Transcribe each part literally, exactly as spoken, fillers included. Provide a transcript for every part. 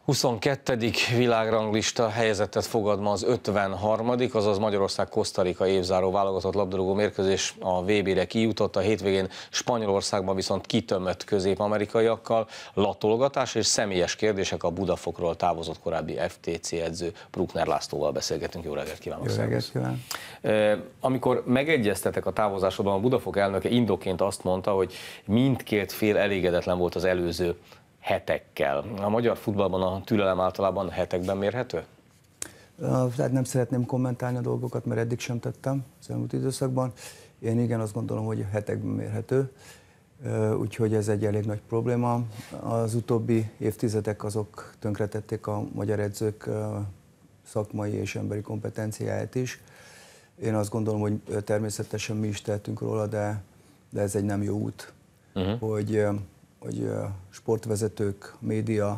huszonkettő világranglista helyezettet fogad ma az ötvenharmadik azaz Magyarország-Koszta Rica évzáró válogatott labdarúgó mérkőzés a vé bére kijutott, a hétvégén Spanyolországban viszont kitömött közép-amerikaiakkal, latolgatás és személyes kérdések a Budafokról távozott korábbi ef té cé edző Bruckner Lászlóval beszélgetünk. Jó reggelt kívánok! Jó reggelt kívánok! Amikor megegyeztetek a távozásodban, a Budafok elnöke indoként azt mondta, hogy mindkét fél elégedetlen volt az előző hetekkel. A magyar futballban a türelem általában hetekben mérhető? Tehát nem szeretném kommentálni a dolgokat, mert eddig sem tettem az elmúlt időszakban. Én igen, azt gondolom, hogy hetekben mérhető, úgyhogy ez egy elég nagy probléma. Az utóbbi évtizedek azok tönkretették a magyar edzők szakmai és emberi kompetenciáját is. Én azt gondolom, hogy természetesen mi is tehetünk róla, de, de ez egy nem jó út, uh-huh. hogy hogy sportvezetők, média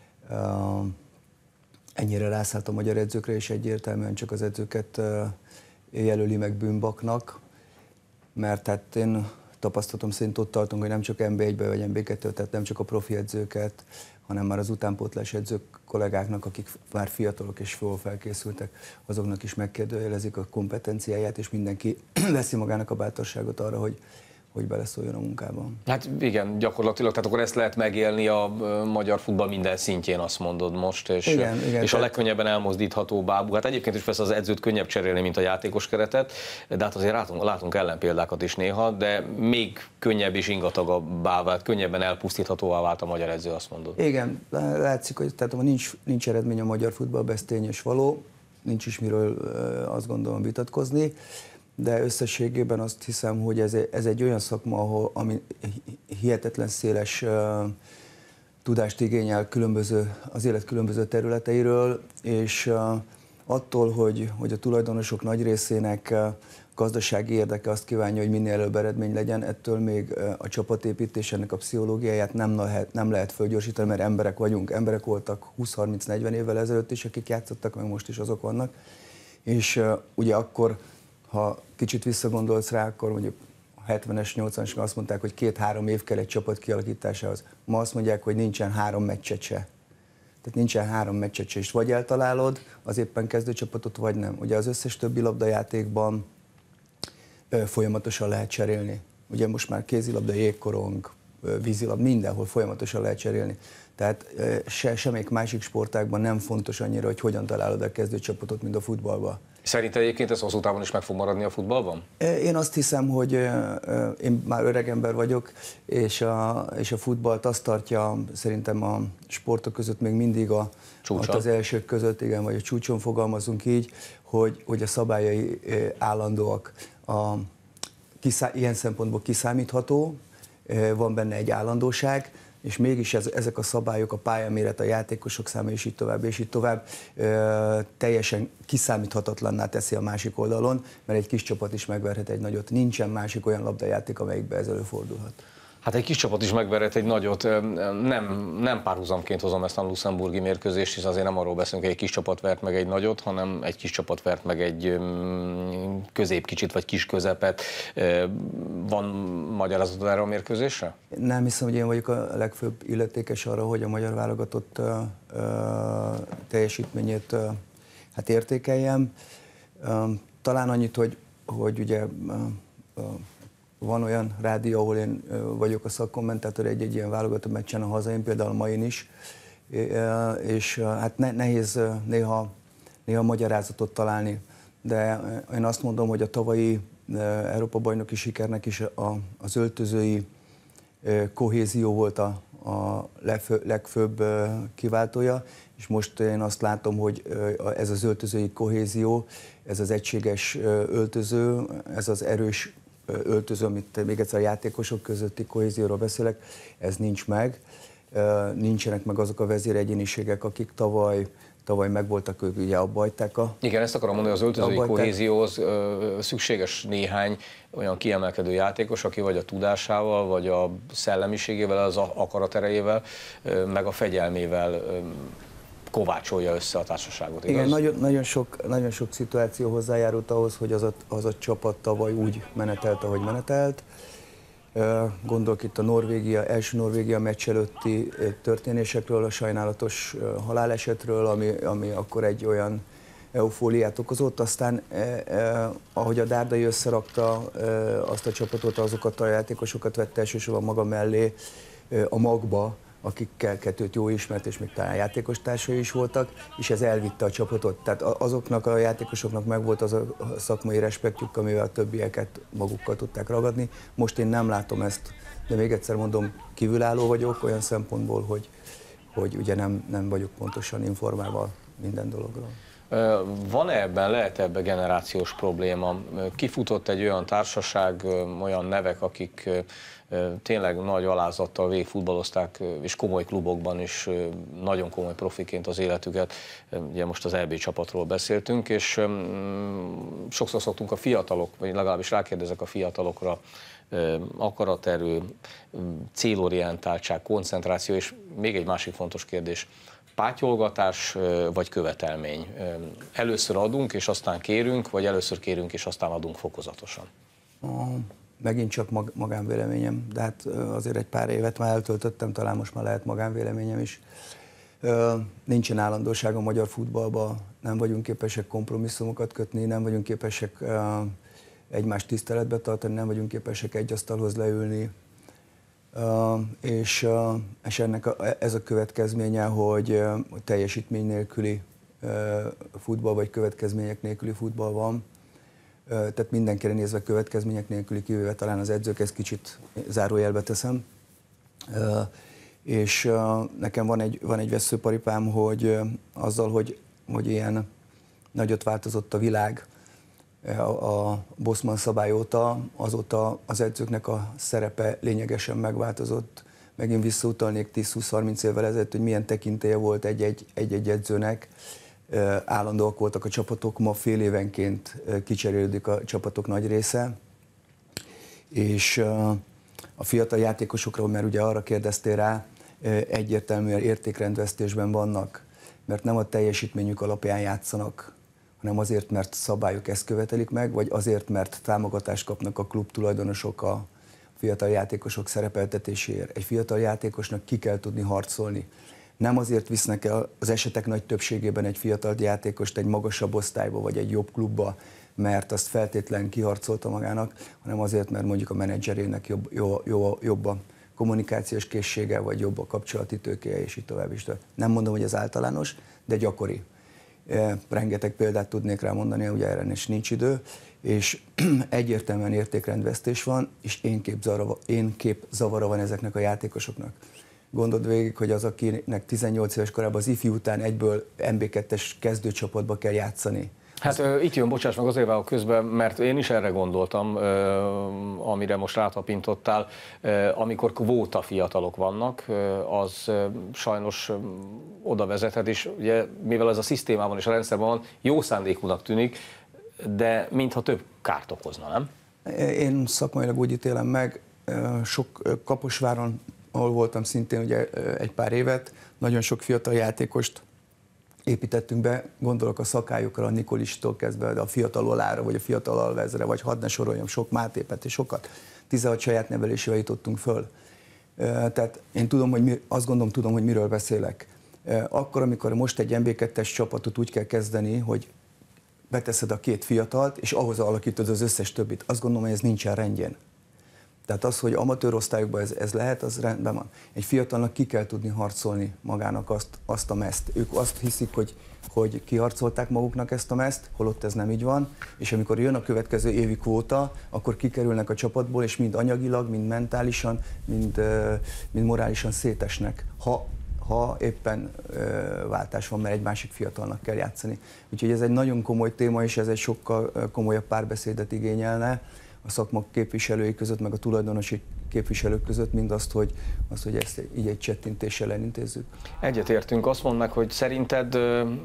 ennyire rászállt a magyar edzőkre, és egyértelműen csak az edzőket jelöli meg bűnbaknak, mert hát én tapasztalatom szerint ott tartunk, hogy nem csak en bé egyben vagy en bé kettőben, tehát nem csak a profi edzőket, hanem már az utánpótlás edzők kollégáknak, akik már fiatalok és jól felkészültek, azoknak is megkérdőjelezik a kompetenciáját, és mindenki veszi magának a bátorságot arra, hogy hogy beleszóljon a munkában. Hát igen, gyakorlatilag, tehát akkor ezt lehet megélni a magyar futball minden szintjén, azt mondod most, és, igen, igen, és tehát... a legkönnyebben elmozdítható bábú. Hát egyébként is persze az edzőt könnyebb cserélni, mint a játékos keretet, de hát azért látunk, látunk ellenpéldákat is néha, de még könnyebb és ingatagabbá vált, könnyebben elpusztíthatóvá vált a magyar edző, azt mondod. Igen, látszik, hogy tehát nincs, nincs eredmény a magyar futballban, ez tény és való, nincs is miről azt gondolom vitatkozni. De összességében azt hiszem, hogy ez, ez egy olyan szakma, ahol, ami hihetetlen széles uh, tudást igényel különböző, az élet különböző területeiről, és uh, attól, hogy, hogy a tulajdonosok nagy részének uh, gazdasági érdeke azt kívánja, hogy minél előbb eredmény legyen, ettől még uh, a csapatépítés, ennek a pszichológiáját nem lehet, nem lehet fölgyorsítani, mert emberek vagyunk, emberek voltak húsz-harminc-negyven évvel ezelőtt is, akik játszottak, meg most is azok vannak, és uh, ugye akkor, ha kicsit visszagondolsz rá, akkor mondjuk a hetvenes, nyolcvanas azt mondták, hogy két-három év kell egy csapat kialakításához. Ma azt mondják, hogy nincsen három meccset se. Tehát nincsen három meccset se, és vagy eltalálod az éppen kezdőcsapatot, vagy nem. Ugye az összes többi labdajátékban ö, folyamatosan lehet cserélni. Ugye most már kézilabda, jégkorong, vízilabda, mindenhol folyamatosan lehet cserélni. Tehát ö, se, semmelyik másik sportágban nem fontos annyira, hogy hogyan találod a kezdőcsapatot, mint a futballban. Szerinted egyébként ez hosszú távon is meg fog maradni a futballban? Én azt hiszem, hogy én már öreg ember vagyok, és a, és a futballt azt tartja szerintem a sportok között még mindig a, az elsők között, igen, vagy a csúcson fogalmazunk így, hogy, hogy a szabályai állandóak. A, kiszá, ilyen szempontból kiszámítható, van benne egy állandóság, és mégis ez, ezek a szabályok, a pályaméret, a játékosok száma, és így tovább, és így tovább ö, teljesen kiszámíthatatlanná teszi a másik oldalon, mert egy kis csapat is megverhet egy nagyot. Nincsen másik olyan labdajáték, amelyikben ez előfordulhat. Hát egy kis csapat is megverhet egy nagyot, nem, nem párhuzamként hozom ezt a luxemburgi mérkőzést, hisz azért nem arról beszélünk, hogy egy kis csapat vert meg egy nagyot, hanem egy kis csapat vert meg egy középkicsit vagy kis közepet. Van magyarázatod erre a mérkőzésre? Nem hiszem, hogy én vagyok a legfőbb illetékes arra, hogy a magyar válogatott uh, uh, teljesítményét uh, hát értékeljem. Uh, talán annyit, hogy, hogy ugye uh, uh, van olyan rádió, ahol én vagyok a szakkommentátor egy-egy ilyen válogatott meccsen a hazain, például ma én is, és hát nehéz néha, néha magyarázatot találni, de én azt mondom, hogy a tavalyi Európa-bajnoki sikernek is az öltözői kohézió volt a, a legfőbb kiváltója, és most én azt látom, hogy ez az öltözői kohézió, ez az egységes öltöző, ez az erős öltöző, amit még egyszer a játékosok közötti kohézióról beszélek, ez nincs meg. Nincsenek meg azok a vezéregyéniségek, akik tavaly, tavaly megvoltak, ők ugye abba hagyták a... Igen, ezt akarom mondani, az öltözői kohézióhoz szükséges néhány olyan kiemelkedő játékos, aki vagy a tudásával, vagy a szellemiségével, az akaraterejével, meg a fegyelmével kovácsolja össze a társaságot, igaz? Igen, nagyon, nagyon, sok, nagyon sok szituáció hozzájárult ahhoz, hogy az a, az a csapat tavaly úgy menetelt, ahogy menetelt. Gondolok itt a Norvégia, első Norvégia meccs előtti történésekről, a sajnálatos halálesetről, ami, ami akkor egy olyan eufóliát okozott. Aztán eh, eh, ahogy a Dárdai összerakta eh, azt a csapatot, azokat a játékosokat vette elsősorban maga mellé eh, a magba, akikkel kettőt jó ismert, és még talán játékos társai is voltak, és ez elvitte a csapatot. Tehát azoknak a játékosoknak megvolt az a szakmai respektjük, amivel a többieket magukkal tudták ragadni. Most én nem látom ezt, de még egyszer mondom, kívülálló vagyok olyan szempontból, hogy, hogy ugye nem, nem vagyok pontosan informálva minden dologról. Van-e ebben, lehet ebben generációs probléma? Kifutott egy olyan társaság, olyan nevek, akik tényleg nagy alázattal végigfutballozták, és komoly klubokban is nagyon komoly profiként az életüket. Ugye most az é bé csapatról beszéltünk, és sokszor szoktunk a fiatalok, vagy legalábbis rákérdezek a fiatalokra, akaraterő, célorientáltság, koncentráció, és még egy másik fontos kérdés, pátyolgatás vagy követelmény? Először adunk, és aztán kérünk, vagy először kérünk, és aztán adunk fokozatosan? Megint csak mag, magánvéleményem, de hát azért egy pár évet már eltöltöttem, talán most már lehet magánvéleményem is. Nincsen állandóság a magyar futballban, nem vagyunk képesek kompromisszumokat kötni, nem vagyunk képesek egymást tiszteletbe tartani, nem vagyunk képesek egy asztalhoz leülni, és, és ennek a, ez a következménye, hogy teljesítmény nélküli futball, vagy következmények nélküli futball van. Tehát mindenkire nézve következmények nélküli, kivéve talán az edzők, ezt kicsit zárójelbe teszem. És nekem van egy, van egy veszőparipám, hogy azzal, hogy, hogy ilyen nagyot változott a világ a Bosman szabály óta, azóta az edzőknek a szerepe lényegesen megváltozott. Megint visszautalnék tíz-húsz-harminc évvel ezelőtt, hogy milyen tekintélye volt egy-egy, egy-egy edzőnek. Állandóak voltak a csapatok, ma fél évenként kicserélődik a csapatok nagy része, és a fiatal játékosokról, mert ugye arra kérdeztél rá, egyértelműen értékrendvesztésben vannak, mert nem a teljesítményük alapján játszanak, hanem azért, mert szabályok ezt követelik meg, vagy azért, mert támogatást kapnak a klub tulajdonosok a fiatal játékosok szerepeltetéséért. Egy fiatal játékosnak ki kell tudni harcolni. Nem azért visznek el az esetek nagy többségében egy fiatal játékost egy magasabb osztályba, vagy egy jobb klubba, mert azt feltétlen kiharcolta magának, hanem azért, mert mondjuk a menedzserének jobb, jó, jó, jobb a kommunikációs készsége, vagy jobb a kapcsolati tőkéje, és így tovább is. Nem mondom, hogy ez általános, de gyakori. Rengeteg példát tudnék rá mondani, ugye erre is nincs idő, és egyértelműen értékrendvesztés van, és én képzavara, én képzavara van ezeknek a játékosoknak. Gondold végig, hogy az, akinek tizennyolc éves korában az ifjú után egyből en bé kettes kezdőcsapatba kell játszani. Hát ö, itt jön, bocsáss meg, azért válok közben, mert én is erre gondoltam, ö, amire most rátapintottál, ö, amikor kvóta fiatalok vannak, ö, az ö, sajnos ö, oda vezethet, és ugye, mivel ez a szisztémában és a rendszerben van, jó szándékúnak tűnik, de mintha több kárt okozna, nem? Én szakmailag úgy ítélem meg, sok Kaposváron, ahol voltam szintén ugye egy pár évet, nagyon sok fiatal játékost építettünk be, gondolok a Szakályokra, a Nikolistól kezdve, a fiatal Olára, vagy a fiatal Alvezre, vagy hadd ne soroljam, sok Mátépet és sokat. tizenhat saját nevelésével jutottunk föl. Tehát én tudom, hogy mi, azt gondolom, tudom, hogy miről beszélek. Akkor, amikor most egy en bé kettes csapatot úgy kell kezdeni, hogy beteszed a két fiatalt, és ahhoz alakítod az összes többit. Azt gondolom, hogy ez nincsen rendjén. Tehát az, hogy amatőr osztályokban ez, ez lehet, az rendben van. Egy fiatalnak ki kell tudni harcolni magának azt, azt a mezt. Ők azt hiszik, hogy, hogy kiharcolták maguknak ezt a mezt, holott ez nem így van, és amikor jön a következő évi kvóta, akkor kikerülnek a csapatból, és mind anyagilag, mind mentálisan, mind, mind morálisan szétesnek, ha, ha éppen váltás van, mert egy másik fiatalnak kell játszani. Úgyhogy ez egy nagyon komoly téma, és ez egy sokkal komolyabb párbeszédet igényelne a szakma képviselői között, meg a tulajdonosi képviselők között, mindazt, hogy, azt, hogy ezt így egy csettintéssel elintézzük. Egyetértünk, azt mondd meg, hogy szerinted,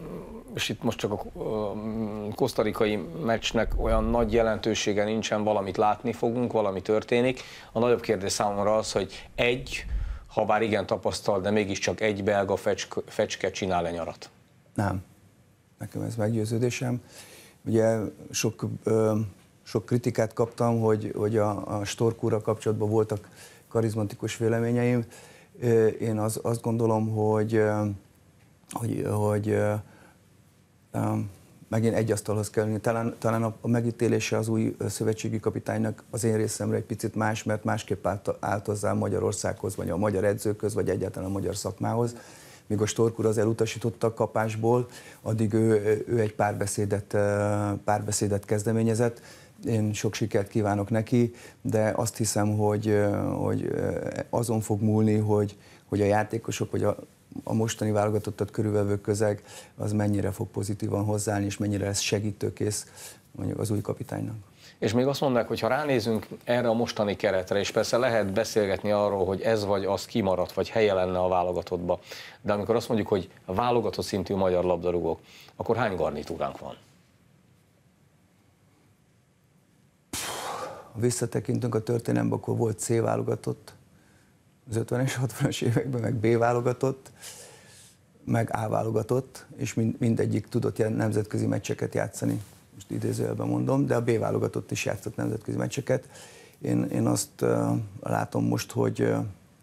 és itt most csak a kosztarikai meccsnek olyan nagy jelentősége nincsen, valamit látni fogunk, valami történik. A nagyobb kérdés számomra az, hogy egy, ha bár igen tapasztal, de mégiscsak egy belga fecske, fecske csinál-e nyarat? Nem. Nekem ez meggyőződésem. Ugye sok... Ö, sok kritikát kaptam, hogy, hogy a, a Stork-úrral kapcsolatban voltak karizmatikus véleményeim. Én az, azt gondolom, hogy, hogy, hogy megint egy asztalhoz kell ülni. Talán, talán a megítélése az új szövetségi kapitánynak az én részemre egy picit más, mert másképp állt, állt hozzá Magyarországhoz, vagy a magyar edzőköz, vagy egyáltalán a magyar szakmához. Míg a Stork úr az elutasította a kapásból, addig ő, ő egy párbeszédet, párbeszédet kezdeményezett. Én sok sikert kívánok neki, de azt hiszem, hogy, hogy azon fog múlni, hogy, hogy a játékosok, vagy a, a mostani válogatottat körülvevő közeg az mennyire fog pozitívan hozzáállni, és mennyire lesz segítőkész mondjuk az új kapitánynak. És még azt mondják, hogy ha ránézünk erre a mostani keretre, és persze lehet beszélgetni arról, hogy ez vagy az kimaradt, vagy helye lenne a válogatottba, de amikor azt mondjuk, hogy a válogatott szintű magyar labdarúgók, akkor hány garnitúránk van? Ha visszatekintünk a történelembe, akkor volt C válogatott, az ötvenes, hatvanas években, meg B válogatott, meg A válogatott, és mind, mindegyik tudott ilyen nemzetközi meccseket játszani. Most idézőjelben mondom, de a B válogatott is játszott nemzetközi meccseket. Én, én azt uh, látom most, hogy, uh,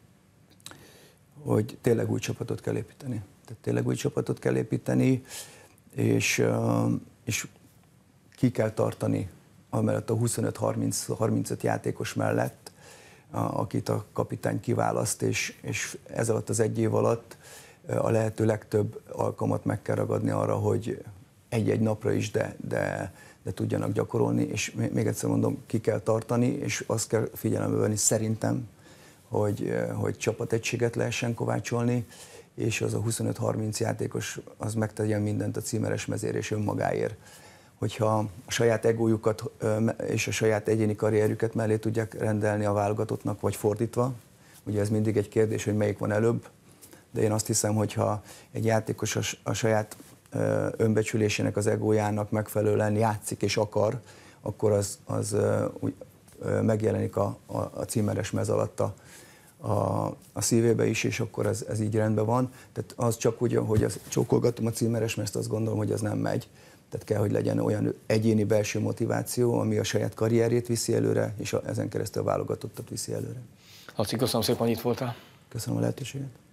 hogy tényleg új csapatot kell építeni. Tehát tényleg új csapatot kell építeni, és, uh, és ki kell tartani amellett a huszonöt harmincöt játékos mellett, uh, akit a kapitány kiválaszt, és, és ez alatt az egy év alatt uh, a lehető legtöbb alkalmat meg kell ragadni arra, hogy egy-egy napra is, de, de, de tudjanak gyakorolni, és még egyszer mondom, ki kell tartani, és azt kell figyelembe venni szerintem, hogy, hogy csapategységet lehessen kovácsolni, és az a huszonöt harminc játékos az megtegyen mindent a címeres mezér és önmagáért. Hogyha a saját egójukat és a saját egyéni karrierjüket mellé tudják rendelni a válogatottnak, vagy fordítva, ugye ez mindig egy kérdés, hogy melyik van előbb, de én azt hiszem, hogyha egy játékos a, a saját önbecsülésének, az egójának megfelelően játszik és akar, akkor az, az úgy megjelenik a, a, a címeres mez alatt a, a, a szívébe is, és akkor ez, ez így rendben van. Tehát az csak úgy, hogy az, csókolgatom a címeres mezt, azt gondolom, hogy az nem megy. Tehát kell, hogy legyen olyan egyéni belső motiváció, ami a saját karrierjét viszi előre, és a, ezen keresztül a válogatottat viszi előre. Laci, köszönöm szépen, hogy itt voltál. Köszönöm a lehetőséget.